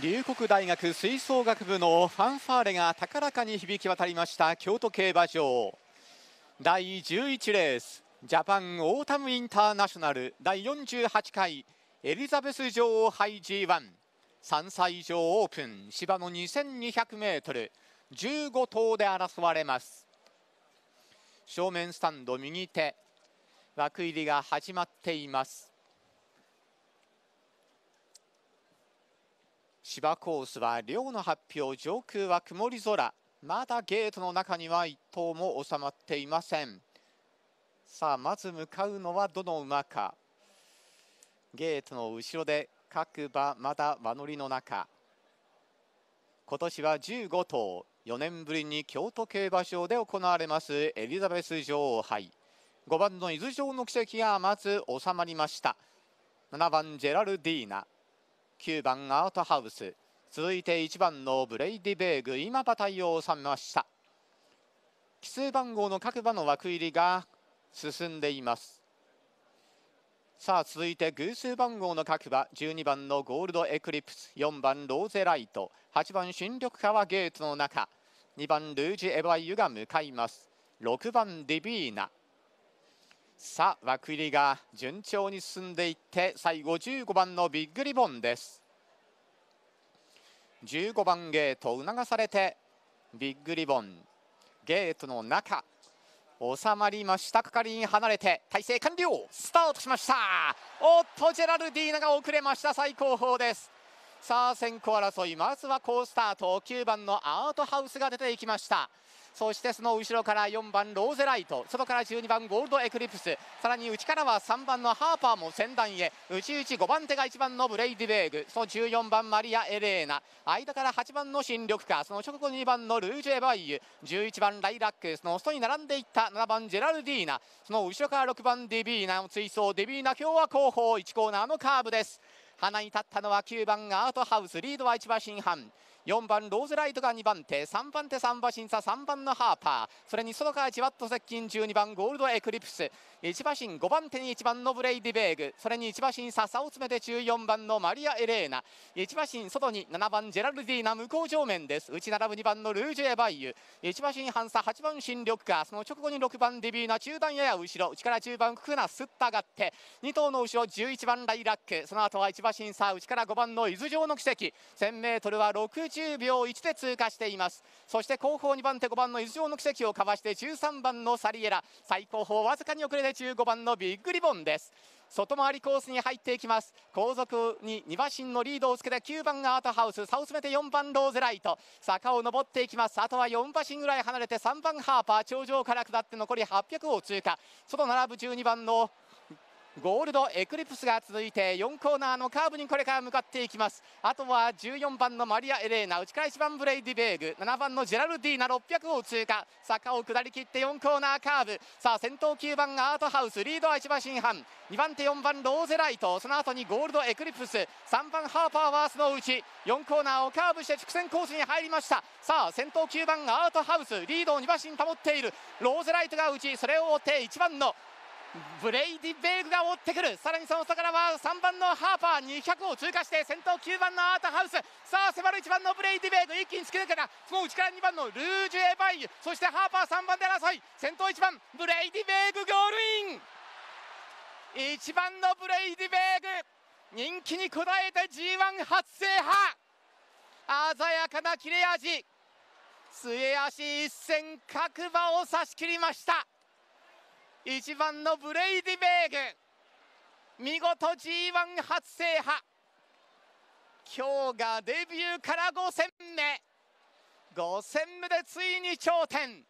龍谷大学吹奏楽部のファンファーレが高らかに響き渡りました京都競馬場第11レースジャパンオータムインターナショナル第48回エリザベス女王杯 G1 3歳以上オープン芝の 2200m 15頭で争われます。正面スタンド右手枠入りが始まっています。芝コースは両の発表、上空は曇り空、まだゲートの中には1頭も収まっていません。さあまず向かうのはどの馬か。ゲートの後ろで各馬まだ輪乗りの中。今年は15頭、4年ぶりに京都競馬場で行われますエリザベス女王杯。5番の伊豆城の奇跡がまず収まりました。7番ジェラルディーナ、9番アートハウス、続いて1番のブレイディベーグ、今馬体を収めました。奇数番号の各馬の枠入りが進んでいます。さあ続いて偶数番号の各馬、12番のゴールドエクリプス、4番ローゼライト、8番新緑川ゲートの中、2番ルージュエヴァイユが向かいます。6番ディビーナ。さあ枠入りが順調に進んでいって、最後15番のビッグリボンです。15番ゲート促されてビッグリボンゲートの中収まりました。係員離れて体勢完了、スタートしました。おっとジェラルディーナが遅れました。最後方です。さあ先行争い、まずは好スタート、9番のアートハウスが出ていきました。そしてその後ろから4番ローゼライト、外から12番ゴールドエクリプス、さらに内からは3番のハーパーも先団へ、内々5番手が1番のブレイディベーグ、その14番マリア・エレーナ、間から8番の新緑花、その直後2番のルージュ・エヴァイユ、11番ライラック、その外に並んでいった7番ジェラルディーナ、その後ろから6番ディビーナ、追走ディビーナ、今日は後方1コーナーのカーブです。花に立ったのは9番アートハウス、リードは1馬身半、4番ローズライトが2番手、3番手3馬身差3番のハーパー、それに外からじわっと接近12番ゴールドエクリプス、1馬身5番手に1番のブレイディベーグ、それに1馬身差を詰めて14番のマリア・エレーナ、1馬身外に7番ジェラルディーナ向こう上面です。内並ぶ2番のルージュ・エヴァイユ、1馬身半差8番新緑花、その直後に6番ディビーナ、中段やや後ろ、内から10番ククナスッと上がって2頭の後ろ11番ライラック、その後は1馬身差内から5番の伊豆城の奇跡、 1000m は60秒1で通過しています。そして後方2番手5番の伊豆城の奇跡をかわして13番のサリエラ、最後方わずかに遅れて15番のビッグリボンです。外回りコースに入っていきます。後続に2馬身のリードをつけて9番アートハウス、差を詰めて4番ローゼライト、坂を上っていきます。あとは4馬身ぐらい離れて3番ハーパー、頂上から下って残り800を通過、外並ぶ12番のゴールドエクリプスが続いて4コーナーのカーブにこれから向かっていきます。あとは14番のマリア・エレーナ、内から1番ブレイディベーグ、7番のジェラルディーナ、600を通過、坂を下り切って4コーナーカーブ。さあ先頭9番アートハウス、リードは1馬身半、2番手4番ローゼライト、その後にゴールドエクリプス、3番ハーパーはそのうち4コーナーをカーブして直線コースに入りました。さあ先頭9番アートハウス、リードを2馬身保っている。ローゼライトが内、それを追って1番のブレイディベーグが追ってくる。さらにその下からは3番のハーパー、200を通過して先頭9番のアートハウス、さあ迫る1番のブレイディベーグ、一気に突き抜けた。その内から2番のルージュ・エヴァイユ、そしてハーパー3番で争い、先頭1番ブレイディベーグゴールイン。1番のブレイディベーグ人気に応えて G1 初制覇、鮮やかな切れ味、末足一戦各馬を差し切りました。1番のブレイディベーグ見事 G1 初制覇、今日がデビューから5戦目、5戦目でついに頂点。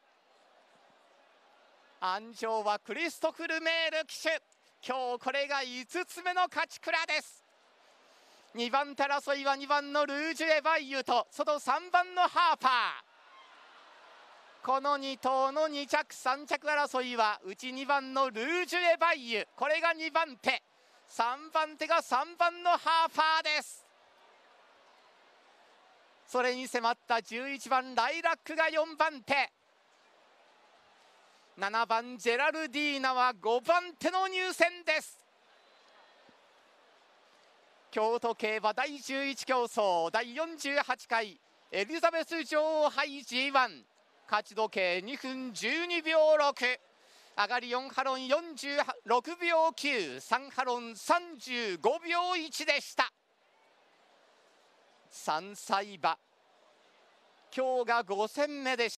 安城はクリストフ・ルメール騎手、今日これが5つ目の勝ち鞍です。2番手争いは2番のルージュ・エヴァイユと外3番のハーパー、この2頭の2着3着争いは内2番のルージュ・エヴァイユ、これが2番手、3番手が3番のハーパーです。それに迫った11番ライラックが4番手、7番ジェラルディーナは5番手の入線です。 京都競馬第11競走第48回エリザベス女王杯 G1 勝ち時計2分12秒6、上がり4ハロン46秒9、3ハロン35秒1でした。3歳馬、今日が5戦目でした。